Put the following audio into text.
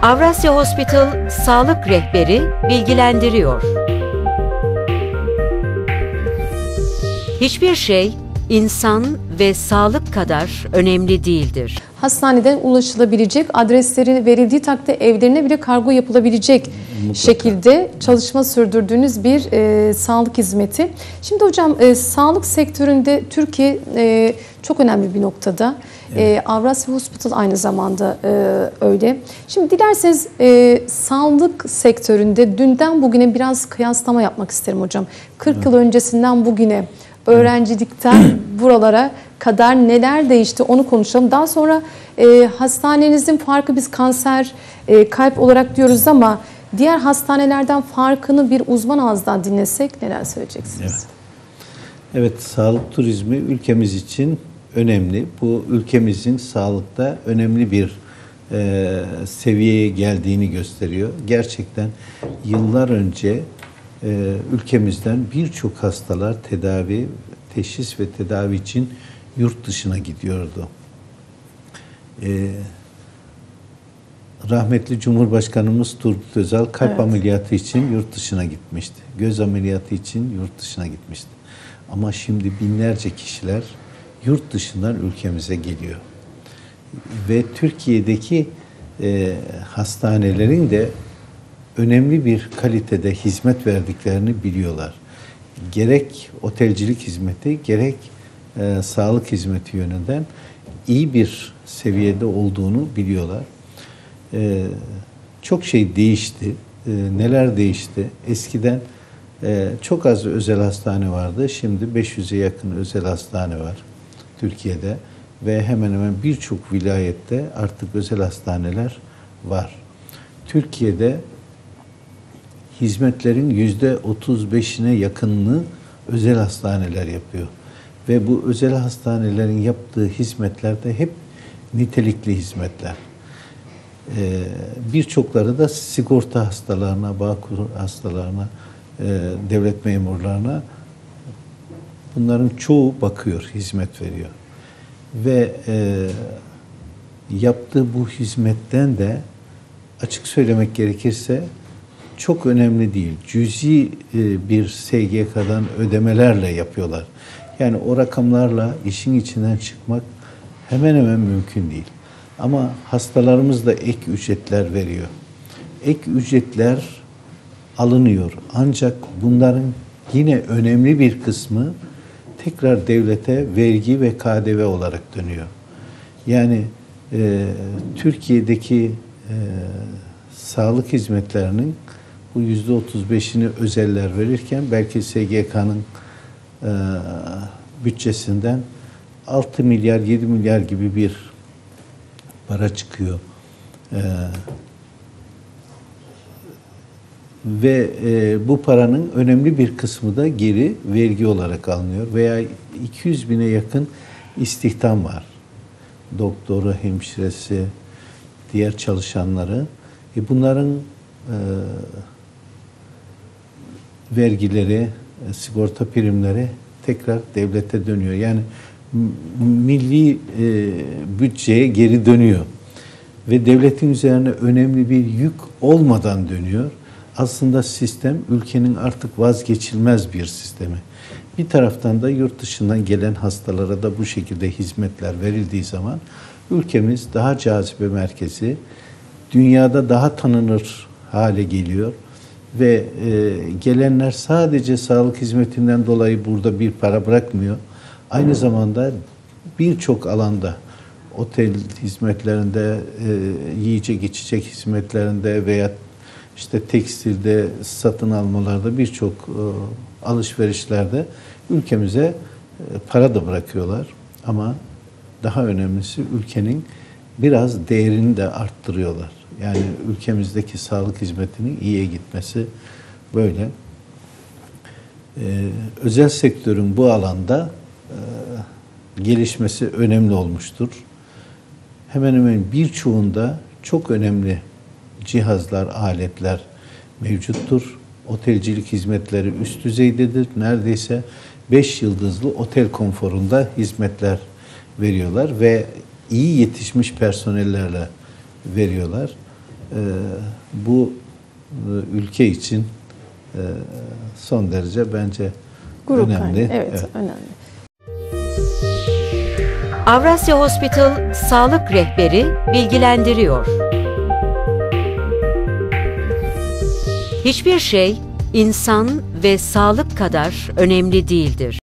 Avrasya Hospital Sağlık Rehberi bilgilendiriyor. Hiçbir şey insan ve sağlık kadar önemli değildir. Hastaneden ulaşılabilecek, adresleri verildiği takdirde evlerine bile kargo yapılabilecek şekilde çalışma sürdürdüğünüz bir sağlık hizmeti. Şimdi hocam sağlık sektöründe Türkiye çok önemli bir noktada. Evet. Avrasya Hospital aynı zamanda öyle. Şimdi dilerseniz sağlık sektöründe dünden bugüne biraz kıyaslama yapmak isterim hocam. 40 yıl öncesinden bugüne, öğrencilikten buralara kadar neler değişti onu konuşalım. Daha sonra hastanenizin farkı, biz kanser, kalp olarak diyoruz ama diğer hastanelerden farkını bir uzman ağzından dinlesek neler söyleyeceksiniz? Evet. Evet, sağlık turizmi ülkemiz için önemli. Bu ülkemizin sağlıkta önemli bir seviyeye geldiğini gösteriyor. Gerçekten yıllar önce ülkemizden birçok hastalar teşhis ve tedavi için yurt dışına gidiyordu. Rahmetli Cumhurbaşkanımız Turgut Özal kalp ameliyatı için yurt dışına gitmişti. Göz ameliyatı için yurt dışına gitmişti. Ama şimdi binlerce kişiler yurt dışından ülkemize geliyor. Ve Türkiye'deki hastanelerin de önemli bir kalitede hizmet verdiklerini biliyorlar. Gerek otelcilik hizmeti, gerek sağlık hizmeti yönünden iyi bir seviyede olduğunu biliyorlar. Çok şey değişti. Neler değişti? Eskiden çok az özel hastane vardı. Şimdi 500'e yakın özel hastane var Türkiye'de ve hemen hemen birçok vilayette artık özel hastaneler var. Türkiye'de hizmetlerin %35'ine yakınını özel hastaneler yapıyor. Ve bu özel hastanelerin yaptığı hizmetler de hep nitelikli hizmetler. Birçokları da sigorta hastalarına, Bağkur hastalarına, devlet memurlarına, bunların çoğu bakıyor, hizmet veriyor. Ve yaptığı bu hizmetten de açık söylemek gerekirse çok önemli değil. Cüzi bir SGK'dan ödemelerle yapıyorlar. Yani o rakamlarla işin içinden çıkmak hemen hemen mümkün değil. Ama hastalarımız da ek ücretler veriyor. Ek ücretler alınıyor. Ancak bunların yine önemli bir kısmı tekrar devlete vergi ve KDV olarak dönüyor. Yani Türkiye'deki sağlık hizmetlerinin bu %35'ini özeller verirken belki SGK'nın bütçesinden 6 milyar, 7 milyar gibi bir para çıkıyor. Ve bu paranın önemli bir kısmı da geri vergi olarak alınıyor. Veya 200 bine yakın istihdam var. Doktoru, hemşiresi, diğer çalışanları. Bunların vergileri, sigorta primleri tekrar devlete dönüyor. Yani milli bütçeye geri dönüyor. Ve devletin üzerine önemli bir yük olmadan dönüyor. Aslında sistem ülkenin artık vazgeçilmez bir sistemi. Bir taraftan da yurt dışından gelen hastalara da bu şekilde hizmetler verildiği zaman ülkemiz daha cazibe merkezi, dünyada daha tanınır hale geliyor. Ve gelenler sadece sağlık hizmetinden dolayı burada bir para bırakmıyor. Aynı zamanda birçok alanda, otel hizmetlerinde, yiyecek içecek hizmetlerinde veya işte tekstilde, satın almalarda, birçok alışverişlerde ülkemize para da bırakıyorlar. Ama daha önemlisi ülkenin biraz değerini de arttırıyorlar. Yani ülkemizdeki sağlık hizmetinin iyiye gitmesi böyle. Özel sektörün bu alanda gelişmesi önemli olmuştur. Hemen hemen birçoğunda çok önemli cihazlar, aletler mevcuttur. Otelcilik hizmetleri üst düzeydedir. Neredeyse 5 yıldızlı otel konforunda hizmetler veriyorlar ve iyi yetişmiş personellerle veriyorlar. bu ülke için son derece bence önemli. Evet, önemli. Avrasya Hospital Sağlık Rehberi bilgilendiriyor. Hiçbir şey insan ve sağlık kadar önemli değildir.